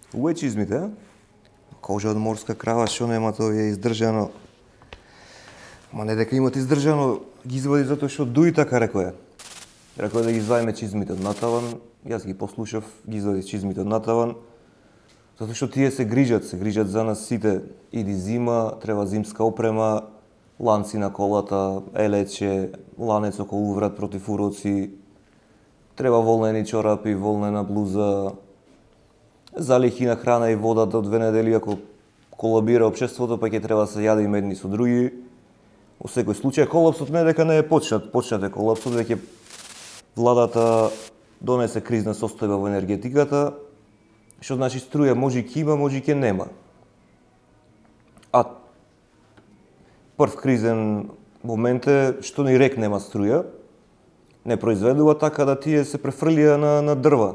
Уве чизмите, кожа од морска крава, што нема, тоа е издржано. Ма не дека имат издржано, ги извади затоа што дуи така рекоја. Рекоја да ги зајме чизмите од натаван, јас ги послушав, ги извади чизмите од натаван, затоа што тие се грижат за нас сите. Иди зима, треба зимска опрема, ланци на колата, елече, ланец околу врат против уроци, треба волнени чорапи, волнена блуза, залихи на храна и вода до 2 недели, ако колабира општеството, па ќе треба да се јаде и медни со други. Во секој случај, колапсот не дека не е почнат е колапсот, дека владата донесе кризна состојба во енергетиката, што значи струја може ќе има, може ќе нема. А прв кризен момент е што ни рек нема струја, не произведува, така да тие се префрлија на дрва.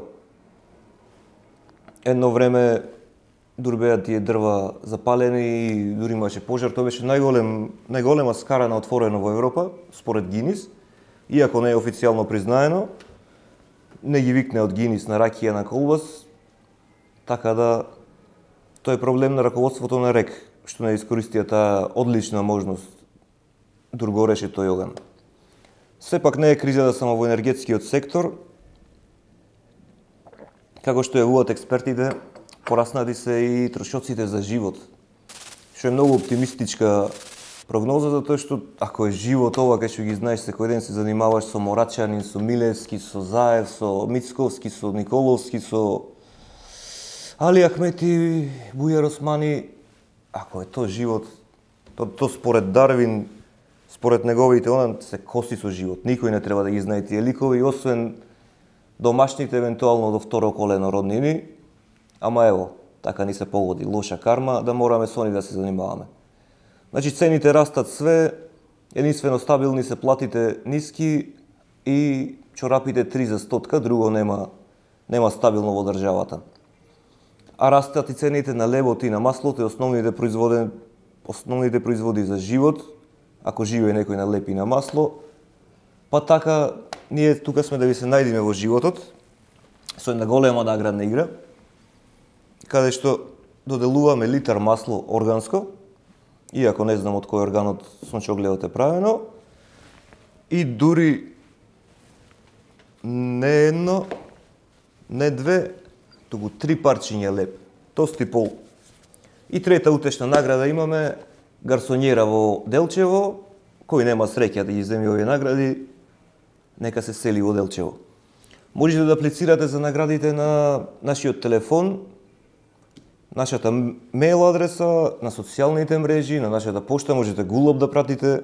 Едно време дури беа тие дрва запалени и дури имаше пожар. Тоа беше најголема скара на отворено во Европа, според Гинис, иако не е официјално признаено. Не ги викне од Гинис на ракија на колбас, така да тој е проблем на раководството на РЕК, што не искористија таа одлична можност дур гореше тој оган. Сепак не е кризата само во енергетскиот сектор. Како што јавуваат експертите, пораснати се и трошоците за живот, што е многу оптимистичка прогноза, затоа што ако е живот ова, кај што ги знаеш секој ден се занимаваш со Морачанин, со Милевски, со Заев, со Мицковски, со Николовски, со Али Ахмети, Бујар Османи, ако е тоа живот, то според Дарвин, според неговите, она се коси со живот. Никој не треба да ги знае тие ликови, освен домашните, евентуално до второ колено роднини. Ама ево, така ни се погоди, лоша карма, да мораме со они да се занимаваме. Значи, цените растат све, единствено стабилни се платите ниски и чорапите 3 за стотка, друго нема стабилно во државата. А растат и цените на лебот и на маслото и основните производи за живот, ако живее некој на леб и на масло. Па така, ние тука сме да ви се најдеме во животот, со една голема наградна игра, каде што доделуваме литар масло органско, иако не знам од кој органот сончогледот е правено, и дури не едно, не две, туку 3 парчиња леб, тост и пол. И трета утешна награда имаме гарсонјера во Делчево, кој нема среќа да ги земи овие награди, нека се сели во Делчево. Можете да аплицирате за наградите на нашиот телефон, нашата мејл адреса, на социјалните мрежи, на нашата пошта, можете гулоб да пратите,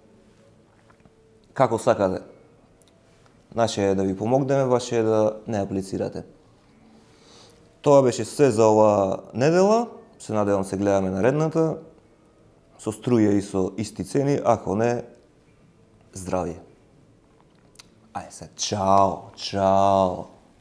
како сакате. Наше е да ви помогнеме, ваше е да не аплицирате. Тоа беше се за оваа недела, се надевам се гледаме наредната, со струја и со исти цени, ако не, здравје. Ајде се, чао, чао.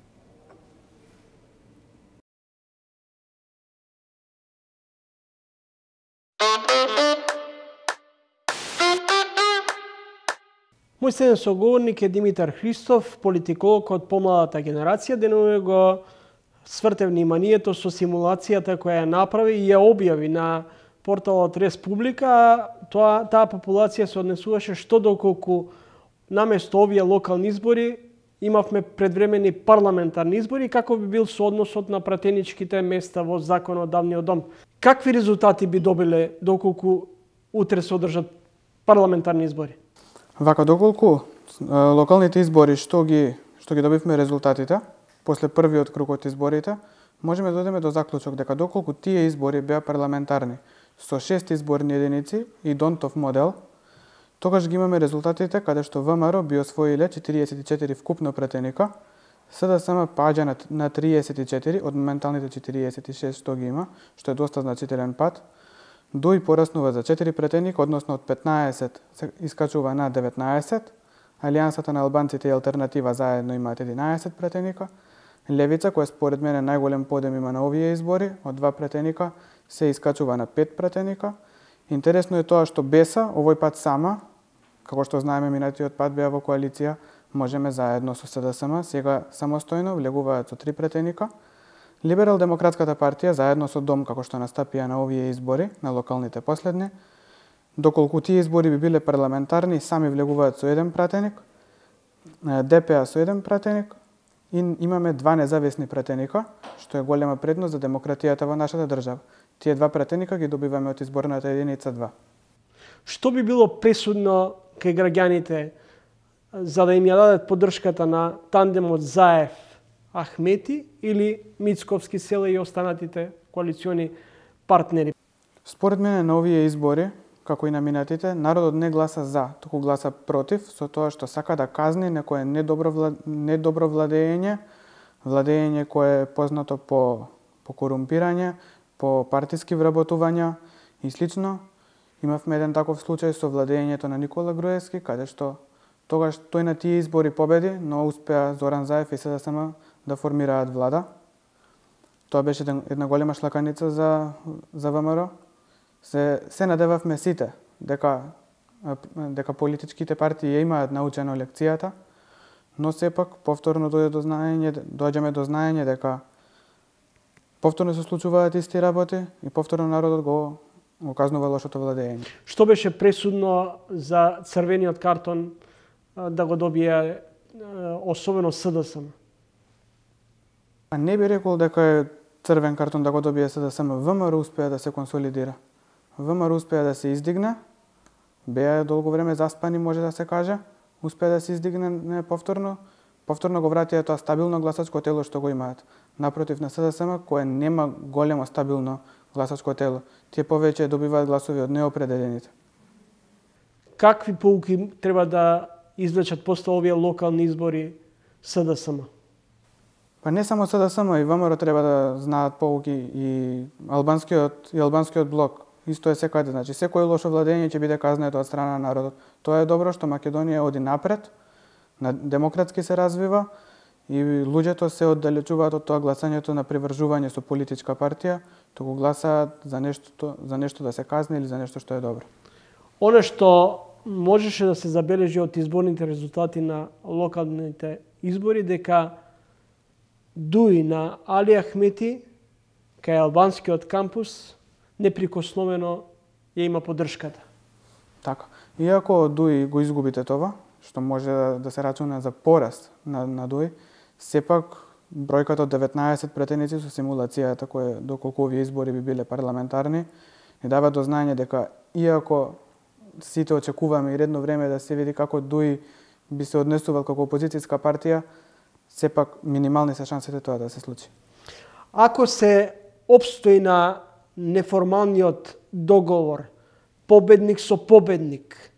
Мој следен соговорник е Димитар Христов, политиколог од помладата генерација. Денеска го сврте вниманието со симулацијата која ја направи и ја објави на порталот Республика. Таа популација се однесуваше што доколку наместо овие локални избори имавме предвремени парламентарни избори, како би бил соодносот на пратеничките места во законодавниот дом. Какви резултати би добиле доколку утре се одржат парламентарни избори? Вака, доколку локалните избори што ги добивме резултатите, после првиот круг од изборите, можеме да одиме до заклучок дека доколку тие избори беа парламентарни со 6 изборни единици и Донтов модел, тогаш ги имаме резултатите каде што ВМРО би освоиле 44 вкупно претеника, СДСМ паѓа на 34 од моменталните 46 што ги има, што е доста значителен пат. ДУИ пораснува за 4 претеника, односно од 15 се искачува на 19. Алијансата на албанците и алтернатива заедно имаат 11 претеника. Левица, која според мене најголем подем има на овие избори, од 2 претеника, се искачува на 5 претеника. Интересно е тоа што БЕСА, овој пат сама, како што знаеме минатиот пат беа во коалиција, можеме заедно со СДСМ, сега самостојно влегуваат со 3 претеника. Либерал-демократската партија, заедно со Дом, како што настапија на овие избори, на локалните последни, доколку тие избори би биле парламентарни, сами влегуваат со еден пратеник, ДПА со еден пратеник, и имаме два независни пратеника, што е голема предност за демократијата во нашата држава. Тие два пратеника ги добиваме од изборната единица 2. Што би било пресудно кај граѓаните за да им ја дадат поддршката на тандемот Заев Ахмети или Мицковски Села и останатите коалициони партнери? Според мене на овие избори, како и на минатите, народот не гласа за, туку гласа против, со тоа што сака да казни некое недобро владење кое е познато по корумпирање, по партиски вработувања и слично. Имавме еден таков случај со владењето на Никола Груевски, каде што тогаш тој на тие избори победи, но успеа Зоран Заев и СДСМ да формираат влада. Тоа беше една голема шлаканица за ВМРО. Се надевавме сите дека политичките партии ја имаат научено лекцијата, но сепак повторно доаѓаме до знаење дека повторно се случуваат исти работи и повторно народот го казнува лошото владење. Што беше пресудно за црвениот картон да го добие особено СДСМ? Не би рекол дека е црвен картон да го добие СДСМ. ВМРО успеа да се консолидира. ВМРО успеа да се издигне, беа долго време заспани, може да се каже, успеа да се издигне повторно го вратија тоа стабилно гласачко тело што го имаат. Напротив на СДСМ, кое нема големо стабилно гласачко тело. Тие повеќе добиваат гласови од неопределените. Какви поуки треба да извлечат после овие локални избори СДСМ? Па не само СДСМ, и ВМРО треба да знаат поуки, и албанскиот блок. Исто е секаде, значи секој лошо владење ќе биде казнето од страна на народот. Тоа е добро што Македонија оди напред, демократски се развива и луѓето се оддалечуваат од тоа гласањето на привржување со политичка партија, туку гласаат за нешто да се казни или за нешто што е добро. Оно што можеше да се забележи од изборните резултати на локалните избори дека дуи на Али Ахмети кај албанскиот кампус неприкосновено ја има поддршката. Така. Иако Дуи го изгубите това, што може да се рачуна за пораст на Дуи, сепак бројката од 19 претеници со симулацијата која доколку овие избори би биле парламентарни, ни дава до знаење дека иако сите очекуваме и редно време да се види како Дуи би се однесувал како опозицијска партија, сепак минимални се шансите тоа да се случи. Ако се опстои на неформалниот договор, победник со победник,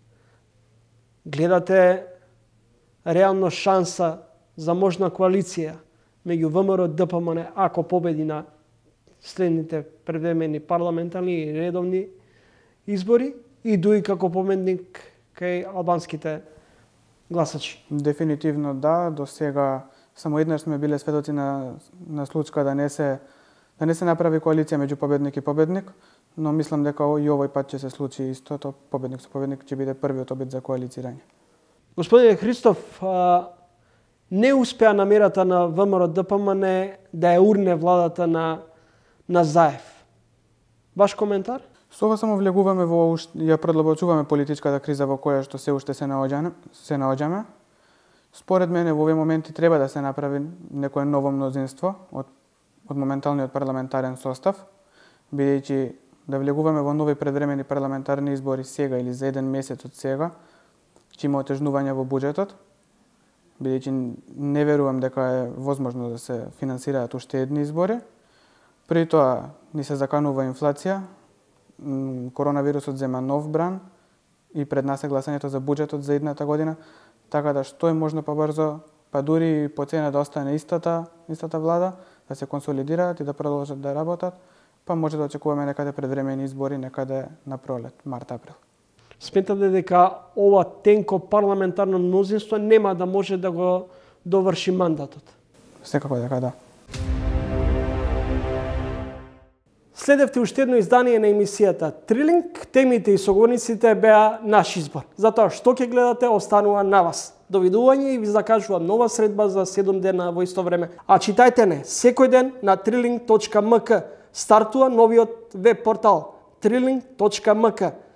гледате реално шанса за можна коалиција меѓу ВМРО и ДПМН ако победи на следните превремени парламентарни и редовни избори и Дуи како победник кај албанските гласачи? Дефинитивно да, до сега само еднаш сме биле сведоци на случка да не се направи коалиција меѓу победник и победник, но мислам дека и овој пат ќе се случи истото, победник со победник ќе биде првиот обид за коалицирање. Господине Христов, не успеа намерата на ВМРО ДПМН да ја урне владата на Заев. Ваш коментар? Со ова само влегуваме ја продлабочуваме политичката криза во која што се уште се наоѓаме. Според мене во овие моменти треба да се направи некое ново мнозинство од моменталниот парламентарен состав, бидејќи да влегуваме во нови предвремени парламентарни избори сега или за еден месец од сега, ќе има отежнување во буџетот, бидејќи не верувам дека е возможно да се финансираат уште едни избори. При тоа ни се заканува инфлација, коронавирусот зема нов бран и пред нас е гласањето за буџетот за идната година, така да што е можно побрзо, па дури по цена да остане истата влада, да се консолидираат и да продолжат да работат, па може да очекуваме некаде предвремени избори, некаде на пролет, март-април. Сметате дека ова тенко парламентарно мнозинство нема да може да го доврши мандатот? Секако дека да. Следевте уште едно издание на емисијата Трилинг. Темите и соговорниците беа наш избор. Затоа што ќе гледате останува на вас. Довидување и ви закажувам нова средба за 7 дена во исто време. А читајте не, секој ден на trilling.mk стартува новиот веб портал trilling.mk.